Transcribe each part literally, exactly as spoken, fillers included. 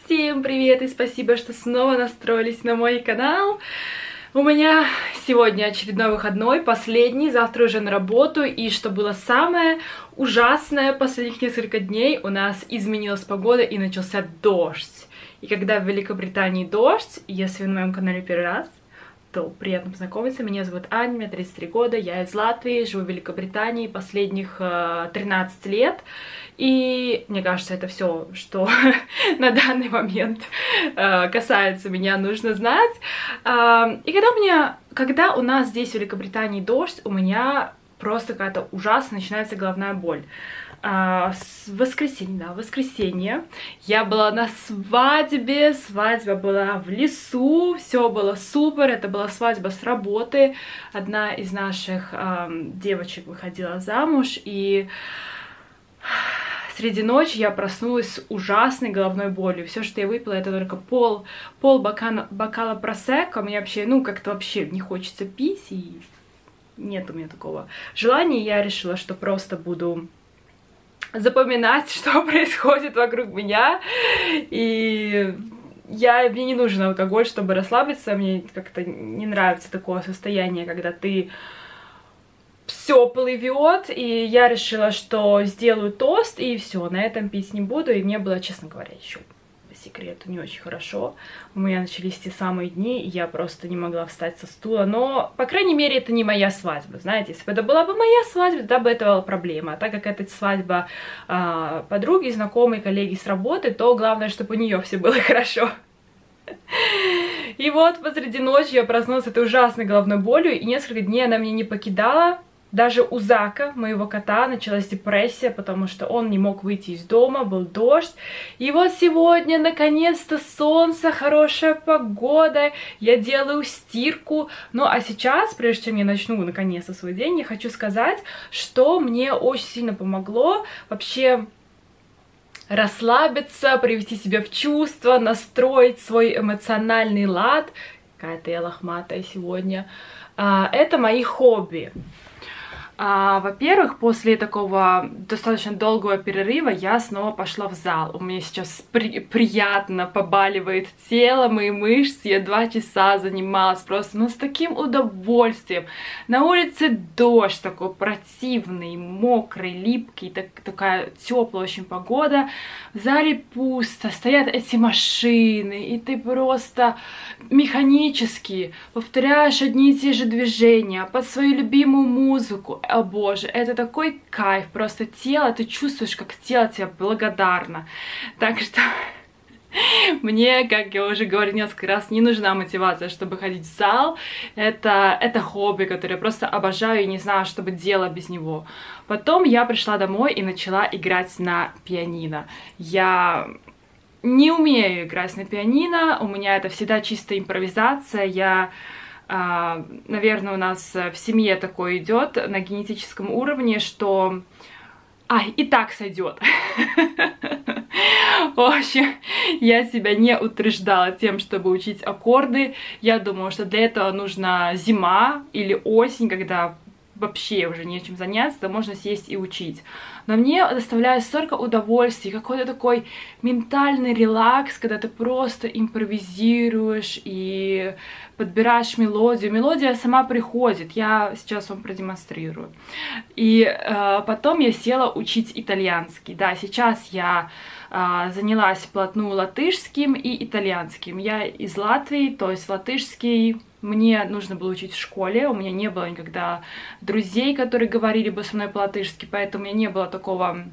Всем привет и спасибо, что снова настроились на мой канал. У меня сегодня очередной выходной, последний, завтра уже на работу. И что было самое ужасное последних несколько дней, у нас изменилась погода и начался дождь. И когда в Великобритании дождь, если вы на моем канале первый раз, то приятно познакомиться. Меня зовут Аня, мне тридцать три года, я из Латвии, живу в Великобритании последних э, тринадцать лет. И мне кажется, это все, что на данный момент э, касается меня, нужно знать. Э, и когда у меня, когда у нас здесь в Великобритании дождь, у меня просто какая-то ужасная начинается головная боль. Uh, в воскресенье, да, в воскресенье я была на свадьбе, свадьба была в лесу, все было супер, это была свадьба с работы, одна из наших um, девочек выходила замуж, и среди ночи я проснулась с ужасной головной болью, все, что я выпила, это только пол, пол бокала, бокала просекко, мне вообще, ну, как-то вообще не хочется пить, и нет у меня такого желания, я решила, что просто буду запоминать, что происходит вокруг меня, и я, мне не нужен алкоголь, чтобы расслабиться, мне как-то не нравится такое состояние, когда ты все плывет, и я решила, что сделаю тост, и все, на этом пить не буду, и мне было, честно говоря, еще по секрету не очень хорошо, у меня начались те самые дни, и я просто не могла встать со стула, но, по крайней мере, это не моя свадьба, знаете, если бы это была бы моя свадьба, тогда бы это была проблема, а так как это свадьба э, подруги, знакомой, коллеги с работы, то главное, чтобы у нее все было хорошо. И вот посреди ночи я проснулась с этой ужасной головной болью, и несколько дней она меня не покидала. Даже у Зака, моего кота, началась депрессия, потому что он не мог выйти из дома, был дождь. И вот сегодня, наконец-то, солнце, хорошая погода, я делаю стирку. Ну а сейчас, прежде чем я начну, наконец-то, свой день, я хочу сказать, что мне очень сильно помогло вообще расслабиться, привести себя в чувство, настроить свой эмоциональный лад. Какая-то я лохматая сегодня. Это мои хобби. А, во-первых, после такого достаточно долгого перерыва я снова пошла в зал. У меня сейчас при приятно побаливает тело, мои мышцы. Я два часа занималась просто, ну, с таким удовольствием. На улице дождь такой противный, мокрый, липкий, так, такая теплая очень погода. В зале пусто, стоят эти машины, и ты просто механически повторяешь одни и те же движения под свою любимую музыку. О боже, это такой кайф, просто тело, ты чувствуешь, как тело тебе благодарно. Так что мне, как я уже говорила несколько раз, не нужна мотивация, чтобы ходить в зал. Это, это хобби, которое я просто обожаю и не знаю, что бы делала без него. Потом я пришла домой и начала играть на пианино. Я не умею играть на пианино, у меня это всегда чисто импровизация. Я... Uh, наверное, у нас в семье такое идет на генетическом уровне, что... А, и так сойдет. В общем, я себя не утруждала тем, чтобы учить аккорды. Я думала, что для этого нужна зима или осень, когда вообще уже нечем заняться, то можно сесть и учить. Но мне доставляет столько удовольствия, какой-то такой ментальный релакс, когда ты просто импровизируешь и подбираешь мелодию. Мелодия сама приходит, я сейчас вам продемонстрирую. И э, потом я села учить итальянский. Да, сейчас я э, занялась вплотную латышским и итальянским. Я из Латвии, то есть латышский мне нужно было учить в школе, у меня не было никогда друзей, которые говорили бы со мной по-латышски, поэтому у меня не было такого,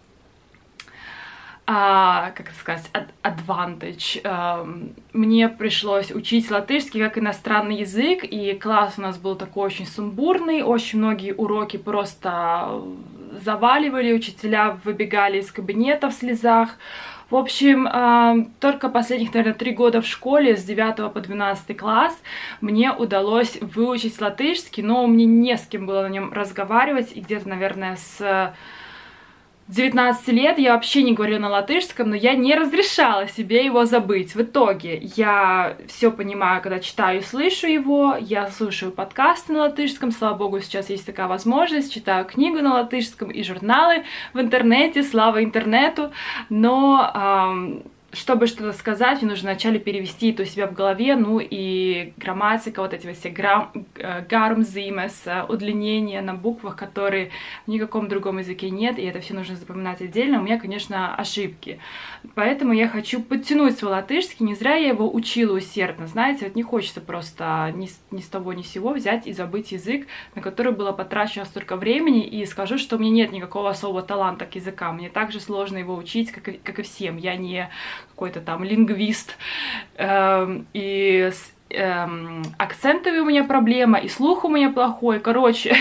а, как это сказать, advantage. А, мне пришлось учить латышский как иностранный язык, и класс у нас был такой очень сумбурный, очень многие уроки просто заваливали, учителя выбегали из кабинета в слезах. В общем, э, только последних, наверное, три года в школе, с девятого по двенадцатый класс, мне удалось выучить латышский, но мне не с кем было на нем разговаривать, и где-то, наверное, с девятнадцати лет я вообще не говорила на латышском, но я не разрешала себе его забыть. В итоге я все понимаю, когда читаю и слышу его, я слушаю подкасты на латышском, слава богу, сейчас есть такая возможность, читаю книгу на латышском и журналы в интернете, слава интернету, но... Эм, чтобы что-то сказать, мне нужно вначале перевести это у себя в голове, ну и грамматика, вот эти вот все грам, гармзимес, удлинения на буквах, которые в никаком другом языке нет, и это все нужно запоминать отдельно. У меня, конечно, ошибки. Поэтому я хочу подтянуть свой латышский, не зря я его учила усердно, знаете, вот не хочется просто ни с, ни с того ни с сего взять и забыть язык, на который было потрачено столько времени, и скажу, что у меня нет никакого особого таланта к языкам, мне также сложно его учить, как и, как и всем, я не какой-то там лингвист, эм, и с эм, акцентами у меня проблема, и слух у меня плохой, короче,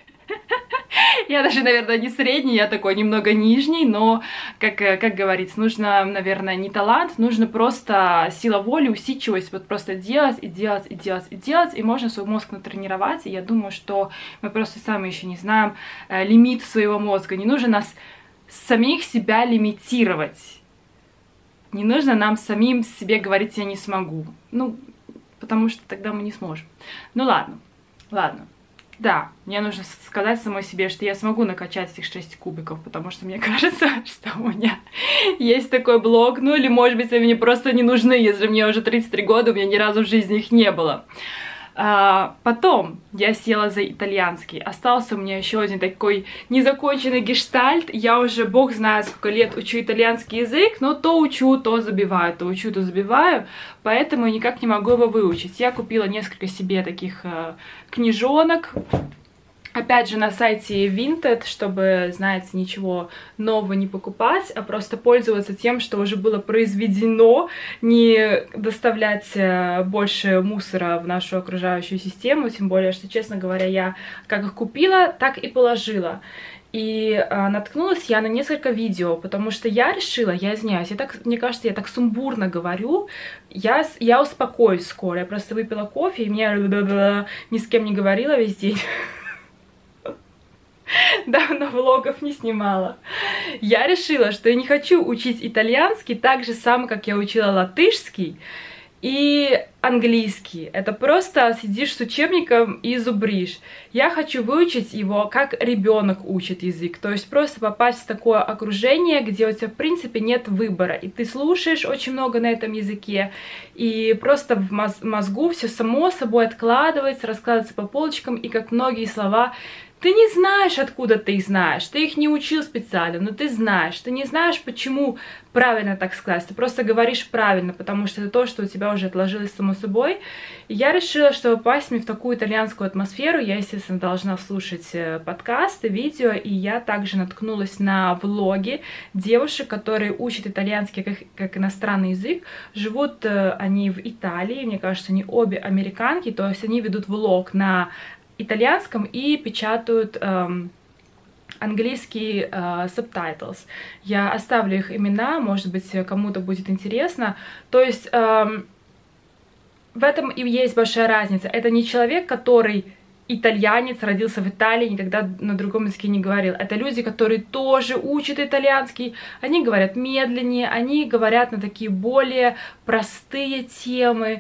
я даже, наверное, не средний, я такой немного нижний, но, как, как говорится, нужно, наверное, не талант, нужно просто сила воли, усидчивость, вот просто делать и делать и делать и делать, и можно свой мозг натренировать, и я думаю, что мы просто сами еще не знаем э, лимит своего мозга, не нужно нас самих себя лимитировать. Не нужно нам самим себе говорить «я не смогу». Ну, потому что тогда мы не сможем. Ну ладно, ладно. Да, мне нужно сказать самой себе, что я смогу накачать этих шесть кубиков, потому что мне кажется, что у меня есть такой блок. Ну или, может быть, они мне просто не нужны, если мне уже тридцать три года, у меня ни разу в жизни их не было. А, потом я села за итальянский. Остался у меня еще один такой незаконченный гештальт. Я уже, бог знает, сколько лет учу итальянский язык, но то учу, то забиваю, то учу, то забиваю. Поэтому я никак не могу его выучить. Я купила несколько себе таких э, книжонок. Опять же, на сайте Vinted, чтобы, знаете, ничего нового не покупать, а просто пользоваться тем, что уже было произведено, не доставлять больше мусора в нашу окружающую систему, тем более, что, честно говоря, я как их купила, так и положила. И а, наткнулась я на несколько видео, потому что я решила, я извиняюсь, я так, мне кажется, я так сумбурно говорю, я, я успокоюсь скоро, я просто выпила кофе, и мне ни с кем не говорила весь день. Давно влогов не снимала. Я решила, что я не хочу учить итальянский так же самое, как я учила латышский и английский. Это просто сидишь с учебником и зубришь. Я хочу выучить его, как ребенок учит язык. То есть просто попасть в такое окружение, где у тебя, в принципе, нет выбора. И ты слушаешь очень много на этом языке, и просто в мозгу все само собой откладывается, раскладывается по полочкам, и как многие слова ты не знаешь, откуда ты их знаешь, ты их не учил специально, но ты знаешь, ты не знаешь, почему правильно так сказать, ты просто говоришь правильно, потому что это то, что у тебя уже отложилось само собой. И я решила, что попасть мне в такую итальянскую атмосферу, я, естественно, должна слушать подкасты, видео, и я также наткнулась на влоги девушек, которые учат итальянский как, как иностранный язык, живут они в Италии, мне кажется, они обе американки, то есть они ведут влог на итальянском и печатают эм, английские э, subtitles. Я оставлю их имена, может быть, кому-то будет интересно. То есть эм, в этом и есть большая разница. Это не человек, который итальянец, родился в Италии, никогда на другом языке не говорил. Это люди, которые тоже учат итальянский. Они говорят медленнее, они говорят на такие более простые темы.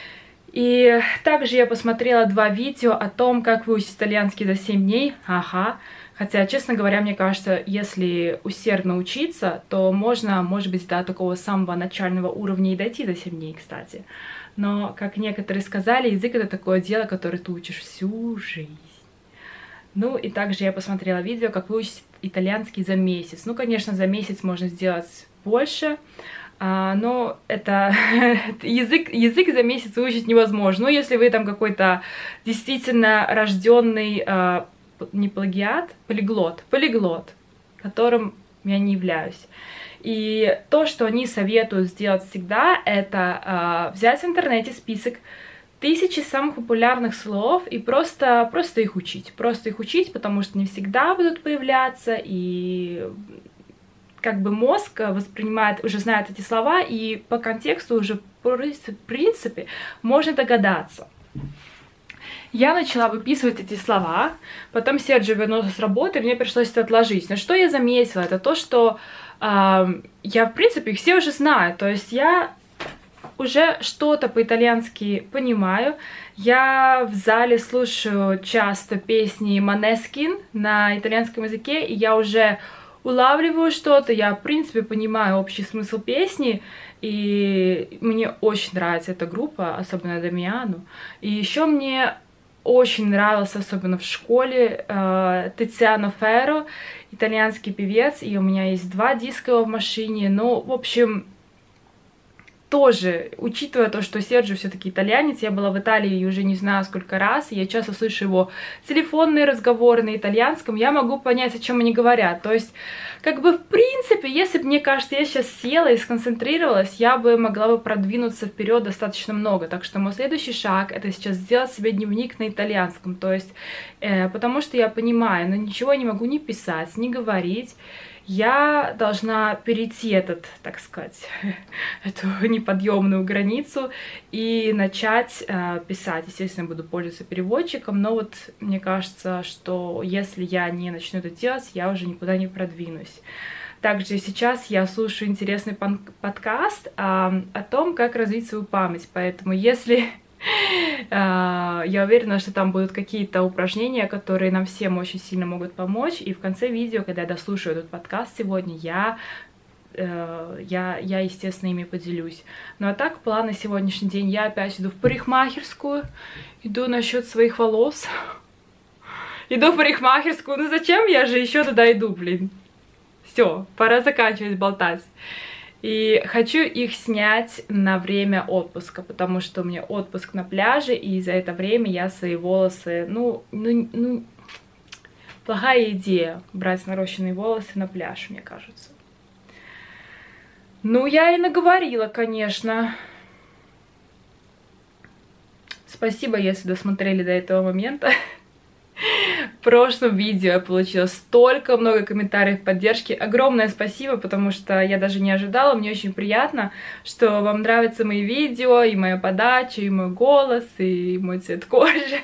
И также я посмотрела два видео о том, как выучить итальянский за семь дней. Ага. Хотя, честно говоря, мне кажется, если усердно учиться, то можно, может быть, до такого самого начального уровня и дойти за семь дней, кстати. Но, как некоторые сказали, язык — это такое дело, которое ты учишь всю жизнь. Ну, и также я посмотрела видео, как выучить итальянский за месяц. Ну, конечно, за месяц можно сделать больше. А, но это язык, язык за месяц выучить невозможно. Ну, если вы там какой-то действительно рожденный, а, не плагиат, полиглот, полиглот, которым я не являюсь. И то, что они советуют сделать всегда, это а, взять в интернете список тысячи самых популярных слов и просто, просто их учить. Просто их учить, потому что не всегда будут появляться, и как бы мозг воспринимает, уже знает эти слова, и по контексту уже, в принципе, можно догадаться. Я начала выписывать эти слова, потом Серджио вернулся с работы, и мне пришлось это отложить. Но что я заметила, это то, что э, я, в принципе, их все уже знаю. То есть я уже что-то по-итальянски понимаю. Я в зале слушаю часто песни Måneskin на итальянском языке, и я уже улавливаю что-то, я, в принципе, понимаю общий смысл песни. И мне очень нравится эта группа, особенно Дамиану. И еще мне очень нравился, особенно в школе, э, Тициано Ферро, итальянский певец, и у меня есть два диска его в машине. Ну, в общем, тоже, учитывая то, что Серджио все-таки итальянец, я была в Италии уже не знаю сколько раз, и я часто слышу его телефонные разговоры на итальянском, я могу понять, о чем они говорят. То есть, как бы, в принципе, если бы, мне кажется, я сейчас села и сконцентрировалась, я бы могла бы продвинуться вперед достаточно много. Так что мой следующий шаг — это сейчас сделать себе дневник на итальянском. То есть, э, потому что я понимаю, но ничего не могу ни писать, ни говорить. Я должна перейти этот, так сказать, эту неподъемную границу и начать э, писать. Естественно, буду пользоваться переводчиком, но вот мне кажется, что если я не начну это делать, я уже никуда не продвинусь. Также сейчас я слушаю интересный подкаст э, о том, как развить свою память, поэтому если... Я уверена, что там будут какие-то упражнения, которые нам всем очень сильно могут помочь. И в конце видео, когда я дослушаю этот подкаст сегодня, я, я, я естественно, ими поделюсь. Ну а так, план на сегодняшний день: я опять иду в парикмахерскую, иду насчет своих волос. Иду в парикмахерскую. Ну зачем я же еще туда иду, блин? Все, пора заканчивать болтать. И хочу их снять на время отпуска, потому что у меня отпуск на пляже, и за это время я свои волосы, ну, ну, ну, плохая идея брать нарощенные волосы на пляж, мне кажется. Ну, я и наговорила, конечно. Спасибо, если досмотрели до этого момента. В прошлом видео я получила столько много комментариев поддержки. Огромное спасибо, потому что я даже не ожидала. Мне очень приятно, что вам нравятся мои видео, и моя подача, и мой голос, и мой цвет кожи.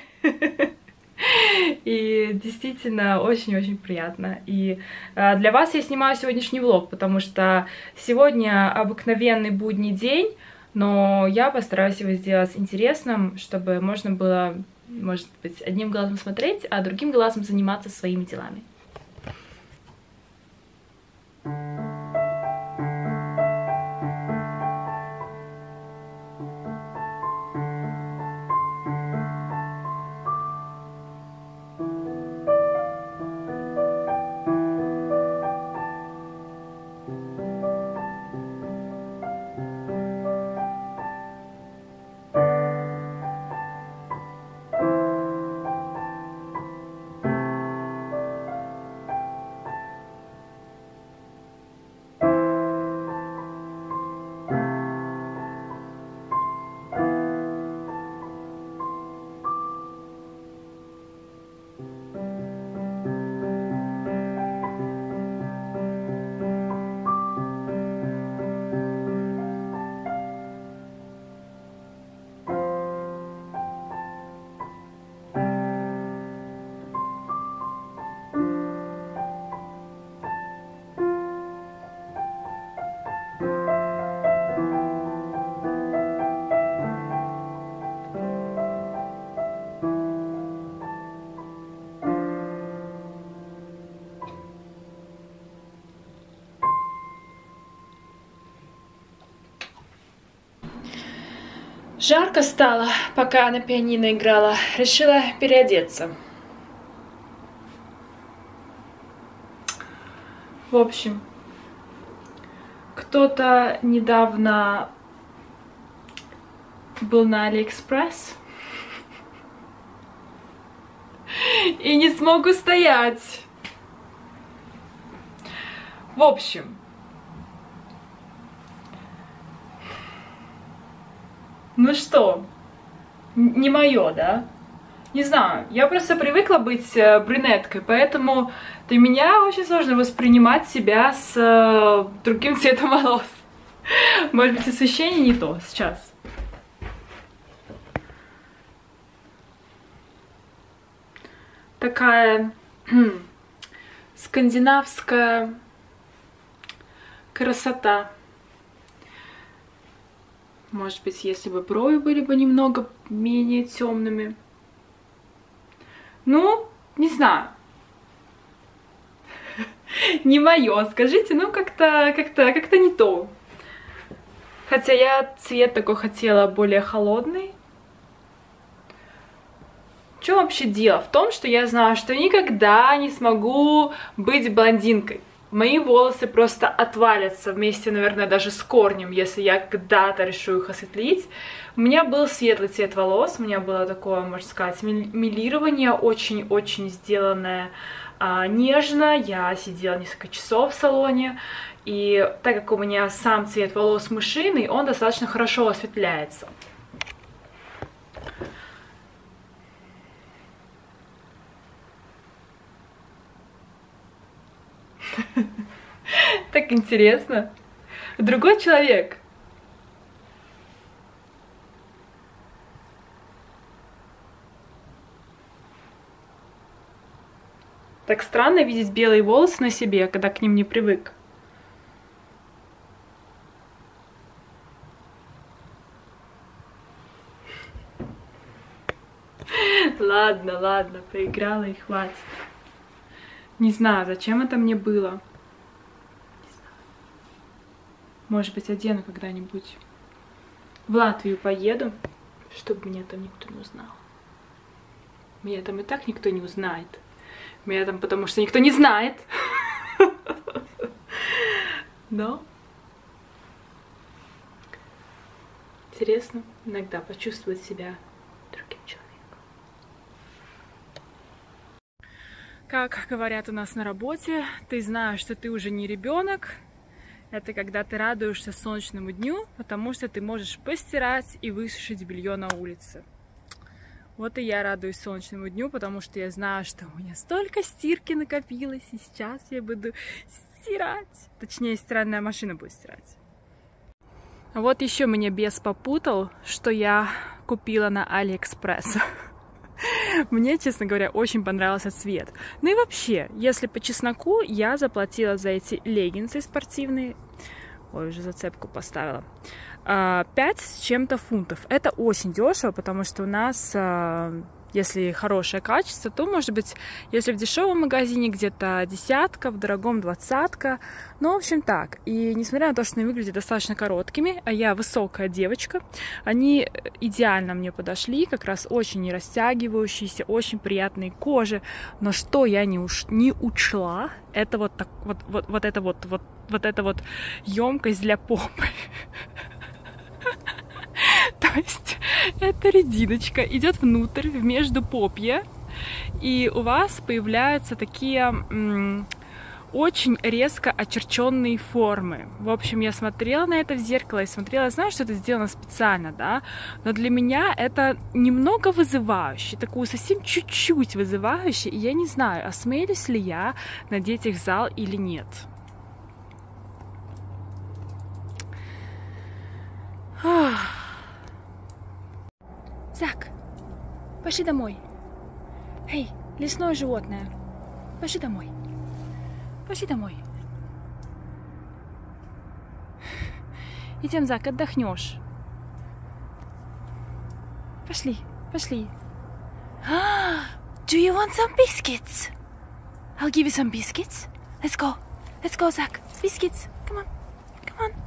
И действительно очень-очень приятно. И для вас я снимаю сегодняшний влог, потому что сегодня обыкновенный будний день, но я постараюсь его сделать интересным, чтобы можно было, может быть, одним глазом смотреть, а другим глазом заниматься своими делами. Жарко стало, пока на пианино играла. Решила переодеться. В общем, кто-то недавно был на Алиэкспресс и не смог устоять. В общем, ну что, не мое, да? Не знаю, я просто привыкла быть э, брюнеткой, поэтому для меня очень сложно воспринимать себя с э, другим цветом волос. Может быть, освещение не то сейчас. Такая скандинавская красота. Может быть, если бы брови были бы немного менее темными. Ну, не знаю. Не мое, скажите, ну как-то, как-то, как-то не то. Хотя я цвет такой хотела более холодный. В чем вообще дело? В том, что я знаю, что никогда не смогу быть блондинкой. Мои волосы просто отвалятся вместе, наверное, даже с корнем, если я когда-то решу их осветлить. У меня был светлый цвет волос, у меня было такое, можно сказать, мелирование, очень-очень сделанное а, нежно. Я сидела несколько часов в салоне, и так как у меня сам цвет волос мышиный, он достаточно хорошо осветляется. Так интересно. Другой человек. Так странно видеть белые волосы на себе, когда к ним не привык. Ладно, ладно, поиграла и хватит. Не знаю, зачем это мне было. Может быть, одену когда-нибудь. В Латвию поеду, чтобы меня там никто не узнал. Меня там и так никто не узнает. Меня там потому что никто не знает. Но интересно иногда почувствовать себя другим человеком. Как говорят у нас на работе, ты знаешь, что ты уже не ребенок. Это когда ты радуешься солнечному дню, потому что ты можешь постирать и высушить белье на улице. Вот и я радуюсь солнечному дню, потому что я знаю, что у меня столько стирки накопилось, и сейчас я буду стирать. Точнее, стиральная машина будет стирать. А вот еще меня бес попутал, что я купила на Алиэкспресс. Мне, честно говоря, очень понравился цвет. Ну и вообще, если по чесноку, я заплатила за эти леггинсы спортивные. Ой, уже зацепку поставила. пять с чем-то фунтов. Это очень дешево, потому что у нас, если хорошее качество, то, может быть, если в дешевом магазине где-то десятка, в дорогом двадцатка. Ну, в общем, так. И несмотря на то, что они выглядят достаточно короткими, а я высокая девочка, они идеально мне подошли, как раз очень не растягивающиеся, очень приятные кожи. Но что я не, уж, не учла, это вот, так, вот, вот, вот это вот, вот, вот эта вот емкость для попы. То есть эта резиночка идет внутрь, в междупопье, и у вас появляются такие м, очень резко очерченные формы. В общем, я смотрела на это в зеркало и смотрела, знаю, что это сделано специально, да, но для меня это немного вызывающе, такую совсем чуть-чуть вызывающе, и я не знаю, осмелюсь ли я надеть их в зал или нет. Зак, пошли домой. Эй, лесное животное, пошли домой. Пошли домой. Идем, Зак, отдохнешь. Пошли, пошли. Do you want some biscuits? I'll give you some biscuits. Let's go. Let's go, Zak. Biscuits. Come on. Come on.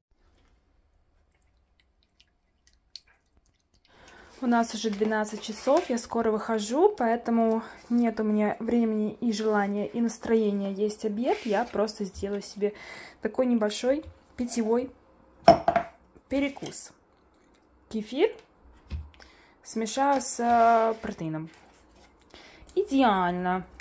У нас уже двенадцать часов, я скоро выхожу, поэтому нет у меня времени и желания, и настроения есть обед. Я просто сделаю себе такой небольшой питьевой перекус. Кефир смешаю с протеином. Идеально.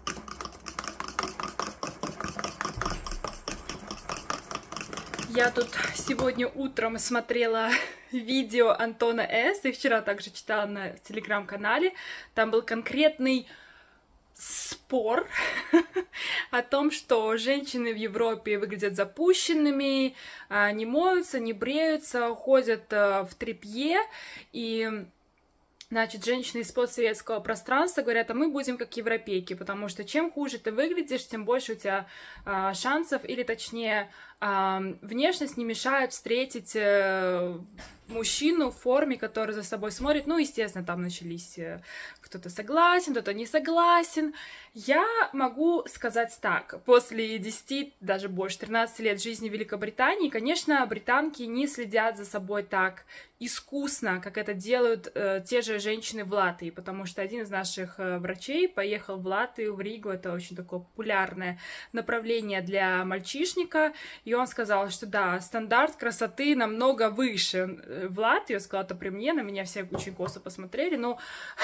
Я тут сегодня утром смотрела видео Антона С. И вчера также читала на телеграм-канале. Там был конкретный спор о том, что женщины в Европе выглядят запущенными, не моются, не бреются, ходят в тряпье. И, значит, женщины из постсоветского пространства говорят, а мы будем как европейки, потому что чем хуже ты выглядишь, тем больше у тебя а, шансов, или точнее внешность не мешает встретить мужчину в форме, который за собой смотрит. Ну, естественно, там начались кто-то согласен, кто-то не согласен. Я могу сказать так, после десяти, даже больше, тринадцати лет жизни в Великобритании, конечно, британки не следят за собой так искусно, как это делают э, те же женщины в Латвии, потому что один из наших э, врачей поехал в Латвию, в Ригу, это очень такое популярное направление для мальчишника, и он сказал, что да, стандарт красоты намного выше в Латвии, он сказал это при мне, на меня все очень косо посмотрели, но...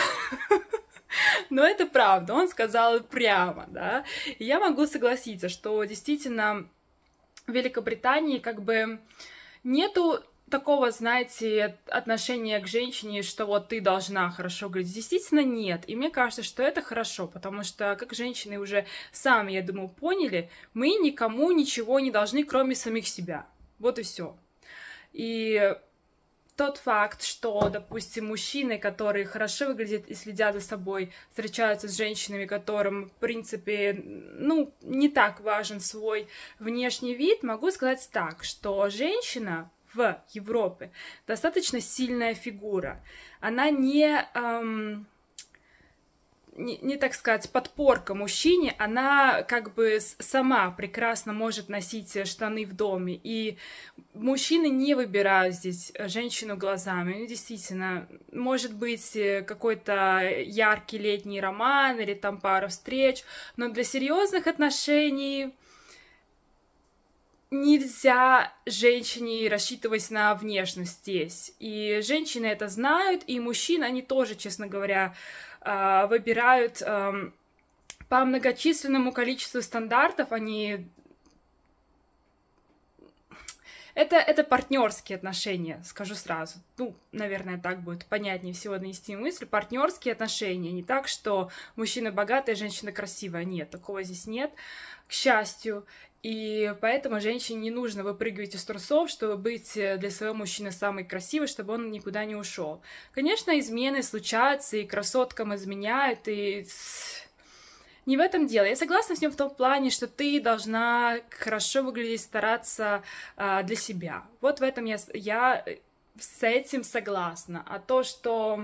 Но это правда, он сказал прямо, да. И я могу согласиться, что действительно в Великобритании как бы нету такого, знаете, отношения к женщине, что вот ты должна хорошо говорить. Действительно нет. И мне кажется, что это хорошо, потому что, как женщины уже сами, я думаю, поняли, мы никому ничего не должны, кроме самих себя. Вот и все. И тот факт, что, допустим, мужчины, которые хорошо выглядят и следят за собой, встречаются с женщинами, которым, в принципе, ну, не так важен свой внешний вид, могу сказать так, что женщина в Европе достаточно сильная фигура. Она не... Эм, Не, не, так сказать, подпорка мужчине, она как бы сама прекрасно может носить штаны в доме, и мужчины не выбирают здесь женщину глазами. Ну, действительно, может быть какой-то яркий летний роман или там пара встреч, но для серьезных отношений нельзя женщине рассчитывать на внешность здесь. И женщины это знают, и мужчины, они тоже, честно говоря, выбирают по многочисленному количеству стандартов, они... Это, это партнерские отношения, скажу сразу. Ну, наверное, так будет понятнее всего донести мысль. Партнерские отношения. Не так, что мужчина богатый, женщина красивая. Нет, такого здесь нет, к счастью. И поэтому женщине не нужно выпрыгивать из трусов, чтобы быть для своего мужчины самой красивой, чтобы он никуда не ушел. Конечно, измены случаются, и красоткам изменяют, и... Не в этом дело. Я согласна с ним в том плане, что ты должна хорошо выглядеть, стараться а, для себя. Вот в этом я, я с этим согласна. А то, что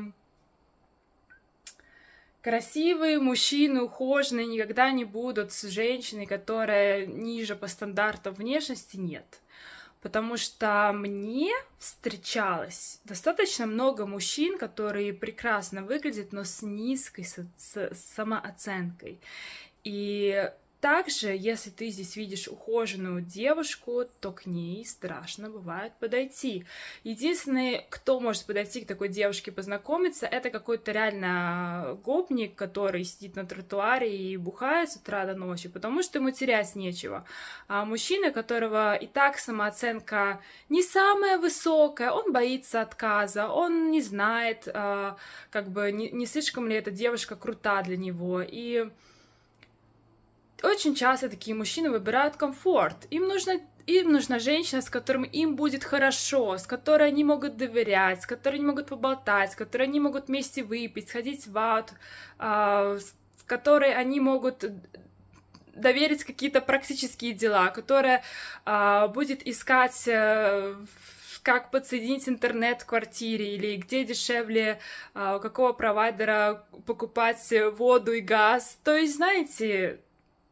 красивые мужчины, ухоженные, никогда не будут с женщиной, которая ниже по стандартам внешности, нет. Потому что мне встречалось достаточно много мужчин, которые прекрасно выглядят, но с низкой с, с самооценкой. И также, если ты здесь видишь ухоженную девушку, то к ней страшно бывает подойти. Единственный, кто может подойти к такой девушке познакомиться, это какой-то реально гопник, который сидит на тротуаре и бухает с утра до ночи, потому что ему терять нечего. А мужчина, у которого и так самооценка не самая высокая, он боится отказа, он не знает, как бы, не, не слишком ли эта девушка крута для него, и... Очень часто такие мужчины выбирают комфорт. Им нужно, им нужна женщина, с которой им будет хорошо, с которой они могут доверять, с которой они могут поболтать, с которой они могут вместе выпить, сходить в аут, э, с которой они могут доверить какие-то практические дела, которая э, будет искать... Э, как подсоединить интернет в квартире, или где дешевле, э, у какого провайдера покупать воду и газ. То есть, знаете...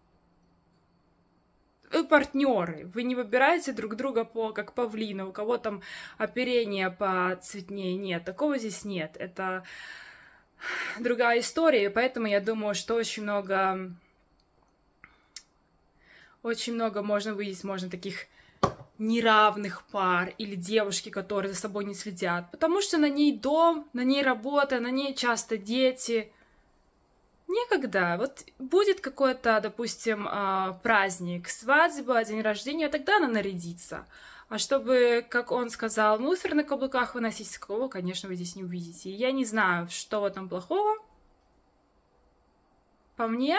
Вы партнеры, вы не выбираете друг друга по, как павлины, у кого там оперение поцветнее. Нет, такого здесь нет. Это другая история, и поэтому я думаю, что очень много, очень много можно увидеть, можно таких неравных пар или девушки, которые за собой не следят, потому что на ней дом, на ней работа, на ней часто дети. Некогда. Вот будет какой-то, допустим, праздник, свадьба, день рождения, тогда она нарядится. А чтобы, как он сказал, мусор на каблуках выносить, такого, конечно, вы здесь не увидите. И я не знаю, что в этом плохого. По мне,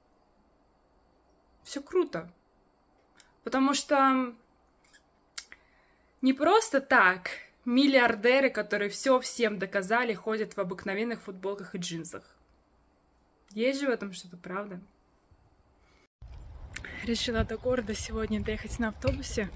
все круто. Потому что не просто так миллиардеры, которые все всем доказали, ходят в обыкновенных футболках и джинсах. Есть же в этом что-то, правда? Решила до города сегодня доехать на автобусе.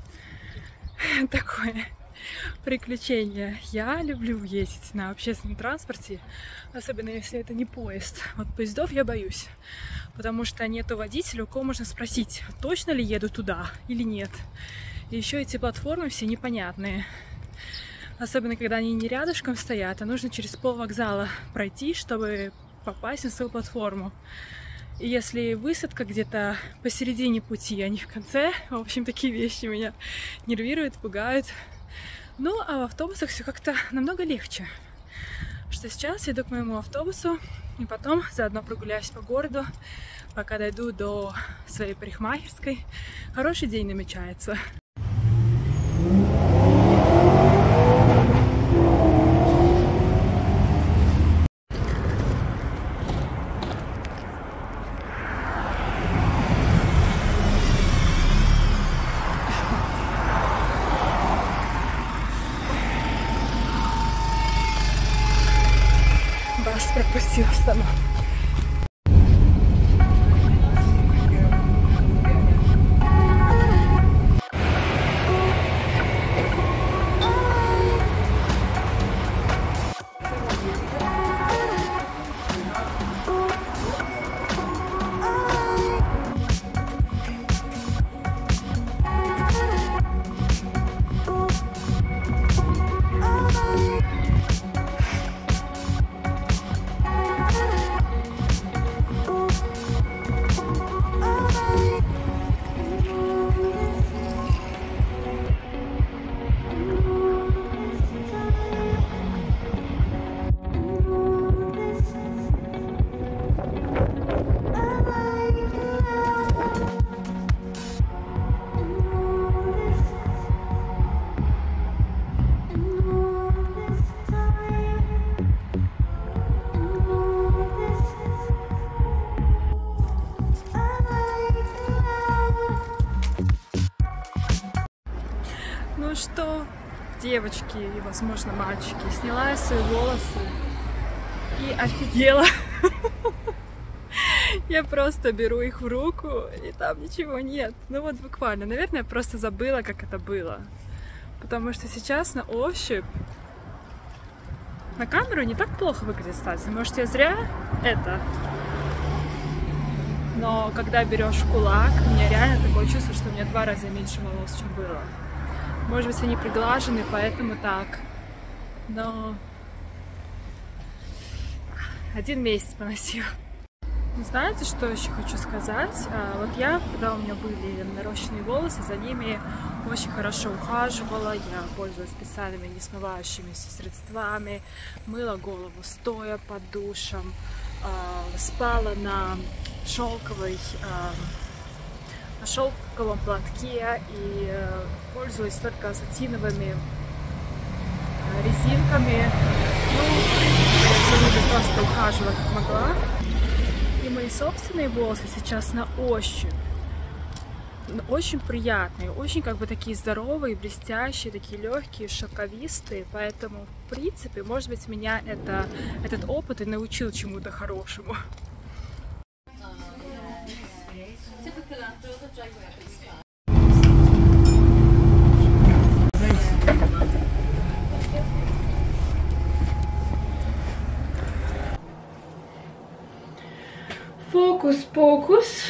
Такое приключение. Я люблю ездить на общественном транспорте, особенно если это не поезд. Вот поездов я боюсь, потому что нету водителя, у кого можно спросить, точно ли еду туда или нет. И еще эти платформы все непонятные. Особенно, когда они не рядышком стоят, а нужно через полвокзала пройти, чтобы попасть на свою платформу. И если высадка где-то посередине пути, а не в конце, в общем, такие вещи меня нервируют, пугают. Ну, а в автобусах все как-то намного легче. Что сейчас иду к моему автобусу, и потом заодно прогуляюсь по городу, пока дойду до своей парикмахерской. Хороший день намечается. Бас пропустил остановку. Ну что, девочки и, возможно, мальчики, сняла я свои волосы и офигела. Я просто беру их в руку, и там ничего нет. Ну вот буквально, наверное, я просто забыла, как это было. Потому что сейчас на ощупь на камеру не так плохо выглядит, кстати. Может, я зря это. Но когда берешь в кулак, у меня реально такое чувство, что у меня два раза меньше волос, чем было. Может быть, они приглажены, поэтому так. Но один месяц поносила. Знаете, что еще хочу сказать? Вот я, когда у меня были нарощенные волосы, за ними очень хорошо ухаживала. Я пользовалась специальными несмывающимися средствами, мыла голову стоя под душем, спала на шелковой на шелковом платке и э, пользуюсь только сатиновыми э, резинками. Ну, в принципе, я просто ухаживала как могла. И мои собственные волосы сейчас на ощупь очень приятные, очень как бы такие здоровые, блестящие, такие легкие, шелковистые. Поэтому, в принципе, может быть, меня это, этот опыт и научил чему-то хорошему. Фокус-покус.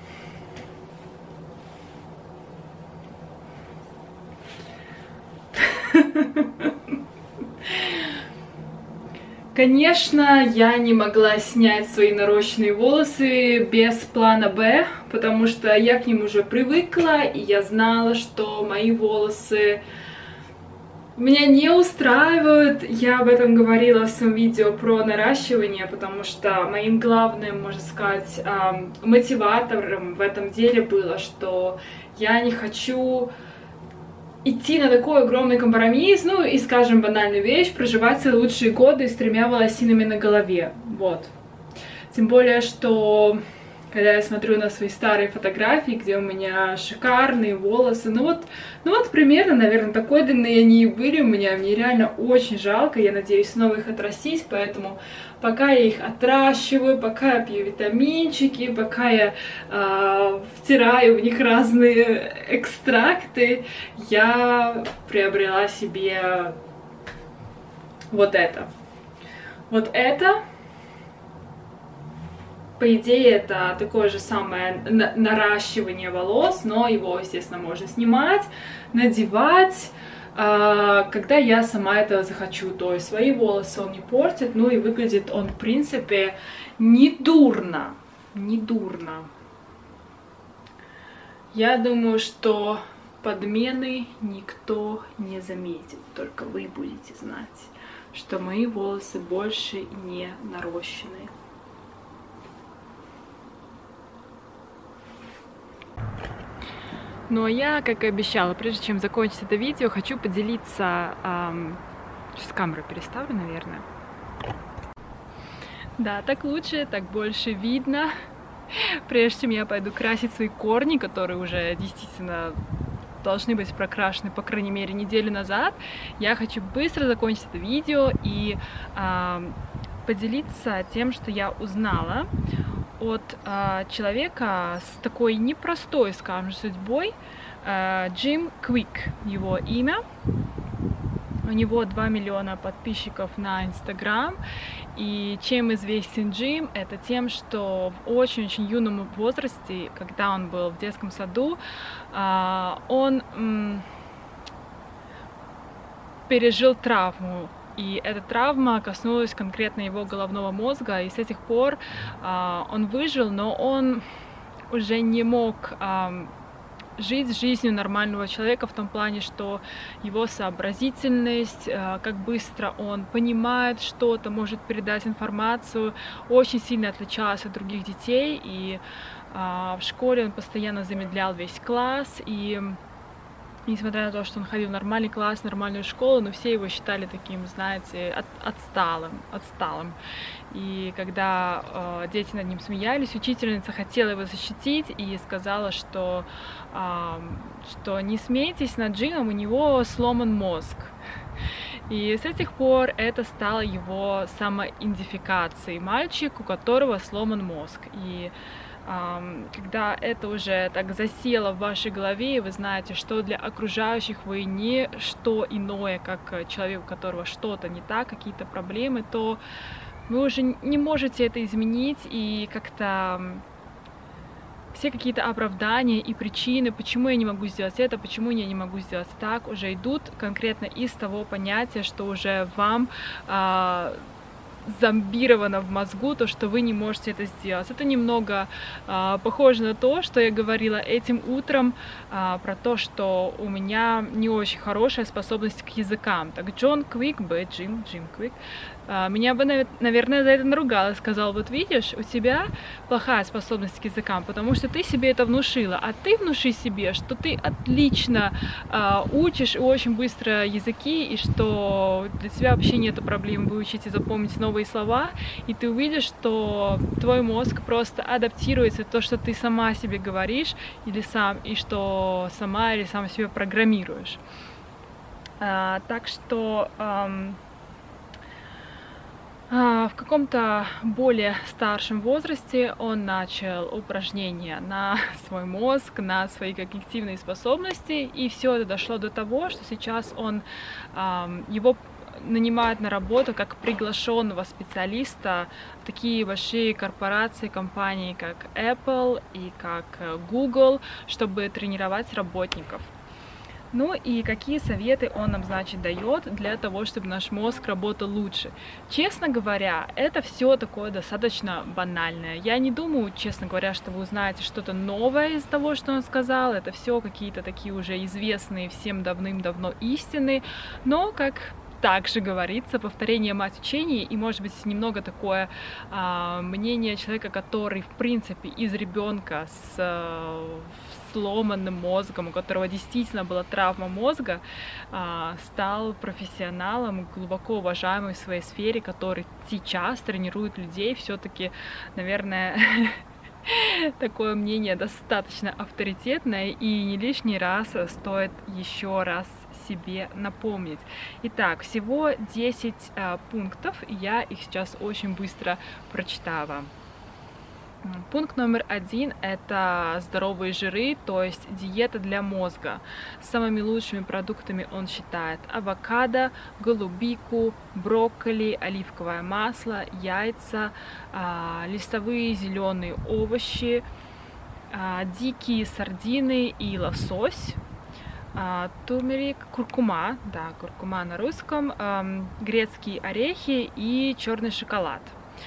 Конечно, я не могла снять свои нарощенные волосы без плана Б, потому что я к ним уже привыкла, и я знала, что мои волосы меня не устраивают. Я об этом говорила в своем видео про наращивание, потому что моим главным, можно сказать, мотиватором в этом деле было, что я не хочу идти на такой огромный компромисс, ну и, скажем, банальную вещь, проживать свои лучшие годы с тремя волосинами на голове, вот. Тем более, что когда я смотрю на свои старые фотографии, где у меня шикарные волосы. Ну вот, ну вот примерно, наверное, такой длины они и были у меня. Мне реально очень жалко, я надеюсь снова их отрастить, поэтому пока я их отращиваю, пока я пью витаминчики, пока я э, втираю в них разные экстракты, я приобрела себе вот это. Вот это, по идее, это такое же самое наращивание волос, но его, естественно, можно снимать, надевать, когда я сама этого захочу. То есть свои волосы он не портит, ну и выглядит он, в принципе, не дурно. Не дурно. Я думаю, что подмены никто не заметит, только вы будете знать, что мои волосы больше не нарощены. Ну а я, как и обещала, прежде чем закончить это видео, хочу поделиться... Эм, сейчас камеру переставлю, наверное. Да, так лучше, так больше видно. Прежде чем я пойду красить свои корни, которые уже действительно должны быть прокрашены, по крайней мере, неделю назад, я хочу быстро закончить это видео и э, поделиться тем, что я узнала от э, человека с такой непростой, скажем, судьбой. э, Джим Квик его имя. У него два миллиона подписчиков на Инстаграм. И чем известен Джим, это тем, что в очень-очень юном возрасте, когда он был в детском саду, э, он м, пережил травму. И эта травма коснулась конкретно его головного мозга, и с тех пор э, он выжил, но он уже не мог э, жить жизнью нормального человека в том плане, что его сообразительность, э, как быстро он понимает что-то, может передать информацию, очень сильно отличалась от других детей, и э, в школе он постоянно замедлял весь класс, и несмотря на то, что он ходил в нормальный класс, в нормальную школу, но все его считали таким, знаете, от, отсталым, отсталым. И когда э, дети над ним смеялись, учительница хотела его защитить и сказала, что, э, что не смейтесь над Джимом, у него сломан мозг. И с этих пор это стало его самоидентификацией. Мальчик, у которого сломан мозг. И когда это уже так засело в вашей голове, и вы знаете, что для окружающих вы не что иное, как человек, у которого что-то не так, какие-то проблемы, то вы уже не можете это изменить, и как-то все какие-то оправдания и причины, почему я не могу сделать это, почему я не могу сделать так, уже идут конкретно из того понятия, что уже вам а, зомбировано в мозгу, то, что вы не можете это сделать. Это немного а, похоже на то, что я говорила этим утром а, про то, что у меня не очень хорошая способность к языкам. Так Джон Квик бы, Джим, Джим Квик, а, меня бы, наверное, за это наругал и сказал: вот видишь, у тебя плохая способность к языкам, потому что ты себе это внушила, а ты внуши себе, что ты отлично а, учишь и очень быстро языки, и что для тебя вообще нет проблем выучить и запомнить новые слова, и ты увидишь, что твой мозг просто адаптируется то, что ты сама себе говоришь, или сам, и что сама или сам себе программируешь. А, так что ам, а, в каком-то более старшем возрасте он начал упражнения на свой мозг, на свои когнитивные способности, и все это дошло до того, что сейчас он ам, его нанимают на работу как приглашенного специалиста в такие большие корпорации, компании, как Apple и как Google, чтобы тренировать работников. Ну и какие советы он нам, значит, дает для того, чтобы наш мозг работал лучше? Честно говоря, это все такое достаточно банальное. Я не думаю, честно говоря, что вы узнаете что-то новое из того, что он сказал. Это все какие-то такие уже известные всем давным-давно истины, но как также говорится, повторение мать учения, и может быть немного такое а, мнение человека, который в принципе из ребенка с а, сломанным мозгом, у которого действительно была травма мозга, а, стал профессионалом, глубоко уважаемым в своей сфере, который сейчас тренирует людей. Все-таки, наверное, Такое мнение достаточно авторитетное, и не лишний раз стоит еще раз себе напомнить. Итак, всего десять э, пунктов, и я их сейчас очень быстро прочитаю вам. Пункт номер один – это здоровые жиры, то есть диета для мозга. Самыми лучшими продуктами он считает авокадо, голубику, брокколи, оливковое масло, яйца, э, листовые зеленые овощи, э, дикие сардины и лосось. Турмерик, куркума, да, куркума на русском, эм, грецкие орехи и черный шоколад.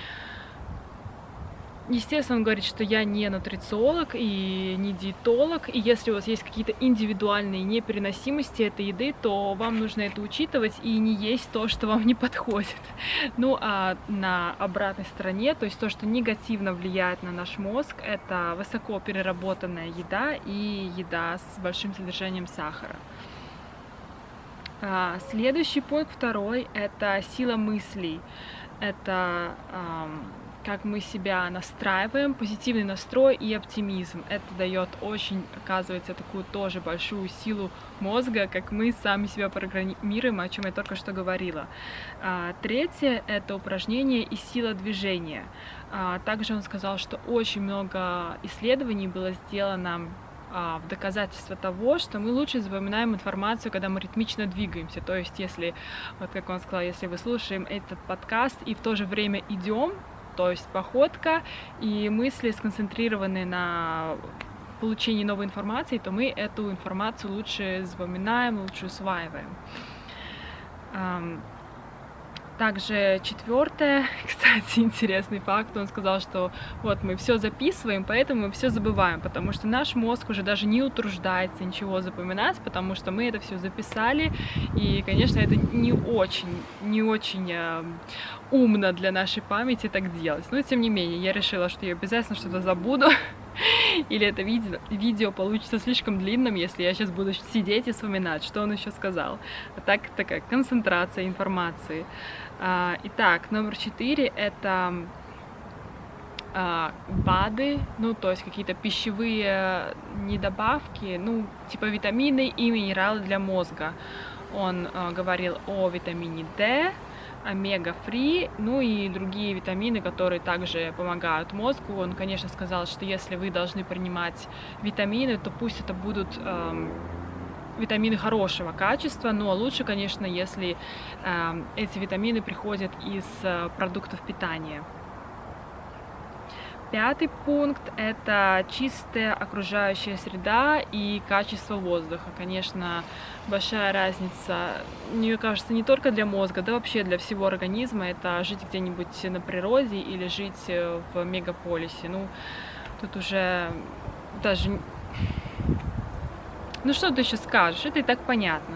Естественно, он говорит, что я не нутрициолог и не диетолог, и если у вас есть какие-то индивидуальные непереносимости этой еды, то вам нужно это учитывать и не есть то, что вам не подходит. Ну, а на обратной стороне, то есть то, что негативно влияет на наш мозг, это высоко переработанная еда и еда с большим содержанием сахара. Следующий пункт, второй, это сила мыслей. Это как мы себя настраиваем, позитивный настрой и оптимизм. Это дает очень, оказывается, такую тоже большую силу мозга, как мы сами себя программируем, о чем я только что говорила. А, третье — это упражнение и сила движения. А, также он сказал, что очень много исследований было сделано в доказательство того, что мы лучше запоминаем информацию, когда мы ритмично двигаемся. То есть, если, вот как он сказал, если вы слушаем этот подкаст и в то же время идем, то есть походка и мысли сконцентрированы на получении новой информации, то мы эту информацию лучше запоминаем, лучше усваиваем. Также четвертое, кстати, интересный факт, он сказал, что вот мы все записываем, поэтому мы все забываем, потому что наш мозг уже даже не утруждается ничего запоминать, потому что мы это все записали, и, конечно, это не очень, не очень э, умно для нашей памяти так делать. Но, тем не менее, я решила, что я обязательно что-то забуду, или это видео, видео получится слишком длинным, если я сейчас буду сидеть и вспоминать, что он еще сказал. А так, такая концентрация информации. Итак, номер четыре — это БАДы, ну, то есть какие-то пищевые недобавки, ну, типа витамины и минералы для мозга. Он говорил о витамине D, омега-фри, ну и другие витамины, которые также помогают мозгу. Он, конечно, сказал, что если вы должны принимать витамины, то пусть это будут эм, витамины хорошего качества, но лучше, конечно, если э, эти витамины приходят из э, продуктов питания. Пятый пункт — это чистая окружающая среда и качество воздуха. Конечно, большая разница, мне кажется, не только для мозга, да вообще для всего организма. Это жить где-нибудь на природе или жить в мегаполисе. Ну, тут уже даже... Ну, что ты еще скажешь? Это и так понятно.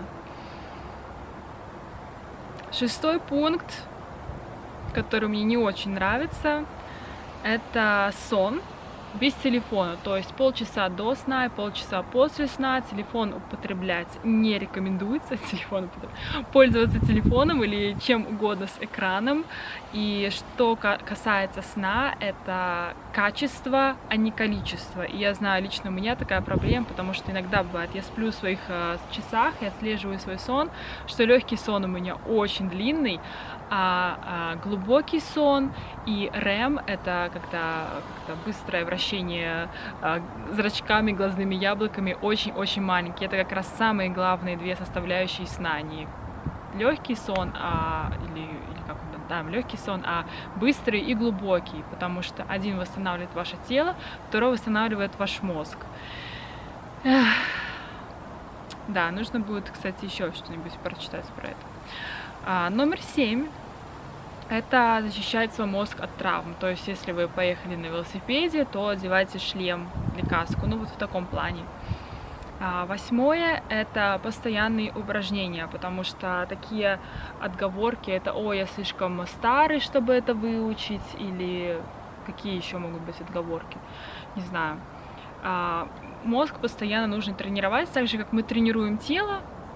Шестой пункт, который мне не очень нравится, это сон без телефона, то есть полчаса до сна и полчаса после сна. Телефон употреблять не рекомендуется, телефон, пользоваться телефоном или чем угодно с экраном. И что касается сна, это качество, а не количество. И я знаю, лично у меня такая проблема, потому что иногда бывает, я сплю в своих э, часах, я отслеживаю свой сон, что легкий сон у меня очень длинный, а, а глубокий сон и рэм — это когда, когда быстрое вращение а, зрачками, глазными яблоками, очень-очень маленький. Это как раз самые главные две составляющие сна. Не легкий сон, а, или, или как он там, да, легкий сон, а быстрый и глубокий, потому что один восстанавливает ваше тело, второй восстанавливает ваш мозг. Эх. Да, нужно будет, кстати, еще что-нибудь прочитать про это. А, номер семь — это защищать свой мозг от травм. То есть, если вы поехали на велосипеде, то одевайте шлем или каску. Ну, вот в таком плане. А, восьмое — это постоянные упражнения, потому что такие отговорки — это «О, я слишком старый, чтобы это выучить», или какие еще могут быть отговорки, не знаю. А, мозг постоянно нужно тренировать, так же, как мы тренируем тело.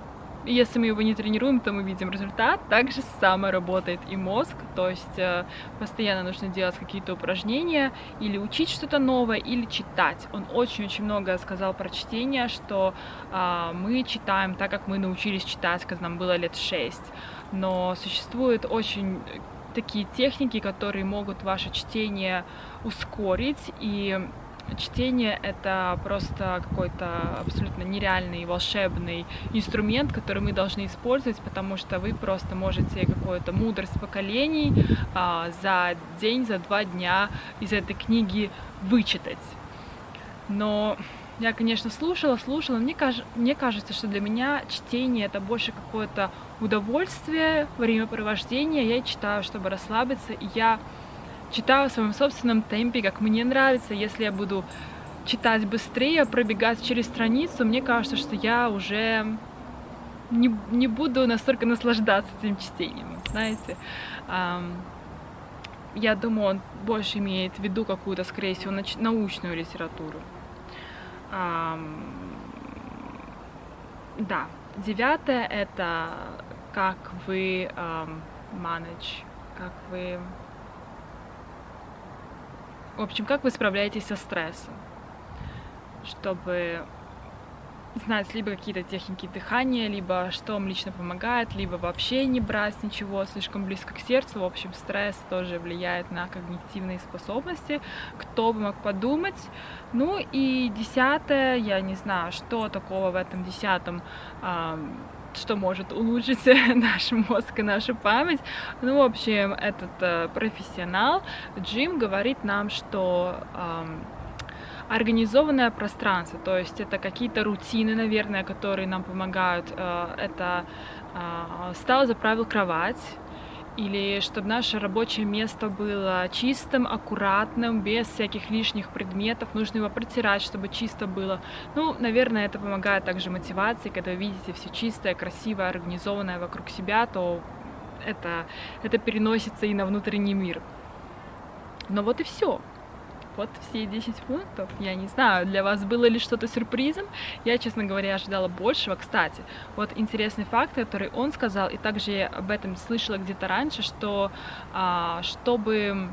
если мы его не тренируем, то мы видим результат. Также само работает и мозг, то есть э, постоянно нужно делать какие-то упражнения, или учить что-то новое, или читать. Он очень-очень много сказал про чтение, что э, мы читаем так, как мы научились читать, когда нам было лет шесть. Но существуют очень такие техники, которые могут ваше чтение ускорить, и чтение — это просто какой-то абсолютно нереальный, волшебный инструмент, который мы должны использовать, потому что вы просто можете какую-то мудрость поколений а, за день, за два дня из этой книги вычитать. Но я, конечно, слушала, слушала, мне, каж... мне кажется, что для меня чтение — это больше какое-то удовольствие, времяпровождение. Я читаю, чтобы расслабиться, и я читаю в своем собственном темпе, как мне нравится. Если я буду читать быстрее, пробегать через страницу, мне кажется, что я уже не, не буду настолько наслаждаться этим чтением, знаете. Я думаю, он больше имеет в виду какую-то, скорее всего, научную литературу. Да, девятое — это как вы manage, как вы... В общем, как вы справляетесь со стрессом, чтобы знать либо какие-то техники дыхания, либо что вам лично помогает, либо вообще не брать ничего слишком близко к сердцу. В общем, стресс тоже влияет на когнитивные способности, кто бы мог подумать. Ну и десятое, я не знаю, что такого в этом десятом, что может улучшить наш мозг и нашу память. Ну, в общем, этот э, профессионал Джим говорит нам, что э, организованное пространство, то есть это какие-то рутины, наверное, которые нам помогают. Э, это э, встал, заправил кровать, или чтобы наше рабочее место было чистым, аккуратным, без всяких лишних предметов. Нужно его протирать, чтобы чисто было. Ну, наверное, это помогает также мотивации. Когда вы видите все чистое, красивое, организованное вокруг себя, то это, это переносится и на внутренний мир. Но вот и все. Вот все десять пунктов. Я не знаю, для вас было ли что-то сюрпризом. Я, честно говоря, ожидала большего. Кстати, вот интересный факт, который он сказал, и также я об этом слышала где-то раньше, что а, чтобы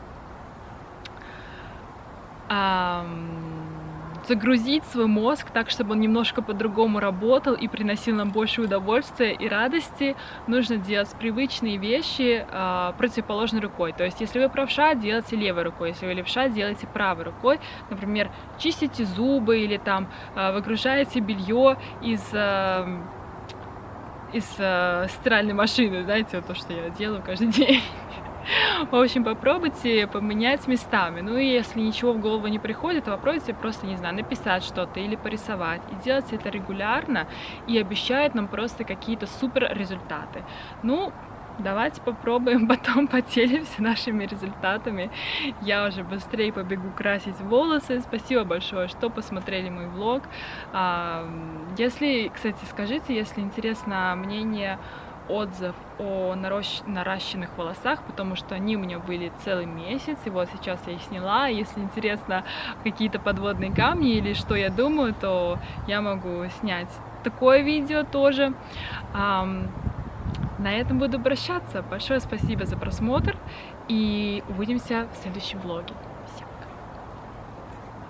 а, загрузить свой мозг так, чтобы он немножко по-другому работал и приносил нам больше удовольствия и радости, нужно делать привычные вещи э, противоположной рукой. То есть, если вы правша, делайте левой рукой, если вы левша, делайте правой рукой. Например, чистите зубы или там э, выгружаете белье из э, из э, стиральной машины, знаете, вот то, что я делаю каждый день. В общем, попробуйте поменять местами. Ну и если ничего в голову не приходит, то попробуйте просто, не знаю, написать что-то или порисовать. И делайте это регулярно, и обещает нам просто какие-то супер результаты. Ну, давайте попробуем, потом поделимся нашими результатами. Я уже быстрее побегу красить волосы. Спасибо большое, что посмотрели мой влог. Если, кстати, скажите, если интересно мнение, отзыв о наращенных волосах, потому что они у меня были целый месяц, и вот сейчас я их сняла. Если интересно какие-то подводные камни или что я думаю, то я могу снять такое видео тоже. На этом буду прощаться. Большое спасибо за просмотр, и увидимся в следующем влоге.